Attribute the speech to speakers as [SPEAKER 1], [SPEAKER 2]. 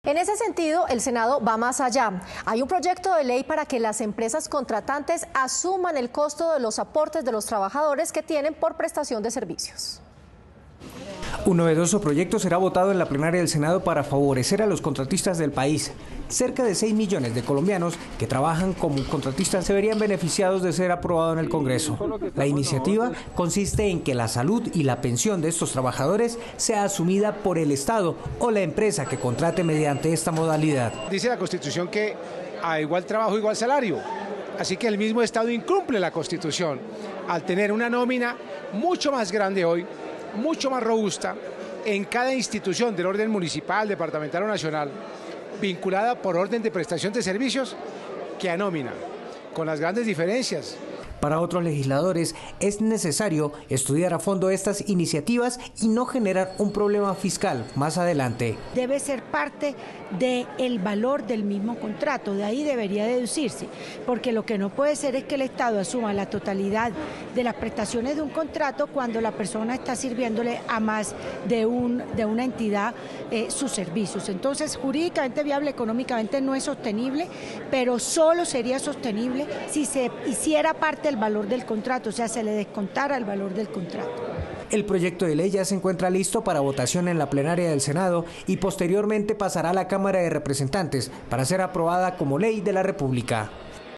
[SPEAKER 1] En ese sentido, el Senado va más allá. Hay un proyecto de ley para que las empresas contratantes asuman el costo de los aportes de los trabajadores que tienen por prestación de servicios.
[SPEAKER 2] Un novedoso proyecto será votado en la plenaria del Senado para favorecer a los contratistas del país. Cerca de 6 millones de colombianos que trabajan como contratistas se verían beneficiados de ser aprobado en el Congreso. La iniciativa consiste en que la salud y la pensión de estos trabajadores sea asumida por el Estado o la empresa que contrate mediante esta modalidad.
[SPEAKER 3] Dice la Constitución que a igual trabajo, igual salario. Así que el mismo Estado incumple la Constitución al tener una nómina mucho más grande hoy, mucho más robusta en cada institución del orden municipal, departamental o nacional, vinculada por orden de prestación de servicios que a nómina, con las grandes diferencias.
[SPEAKER 2] Para otros legisladores es necesario estudiar a fondo estas iniciativas y no generar un problema fiscal más adelante.
[SPEAKER 4] Debe ser parte del valor del mismo contrato, de ahí debería deducirse, porque lo que no puede ser es que el Estado asuma la totalidad de las prestaciones de un contrato cuando la persona está sirviéndole a más de una entidad sus servicios. Entonces, jurídicamente viable, económicamente no es sostenible, pero solo sería sostenible si se hiciera parte del valor del contrato, o sea, se le descontara el valor del contrato.
[SPEAKER 2] El proyecto de ley ya se encuentra listo para votación en la plenaria del Senado y posteriormente pasará a la Cámara de Representantes para ser aprobada como ley de la República.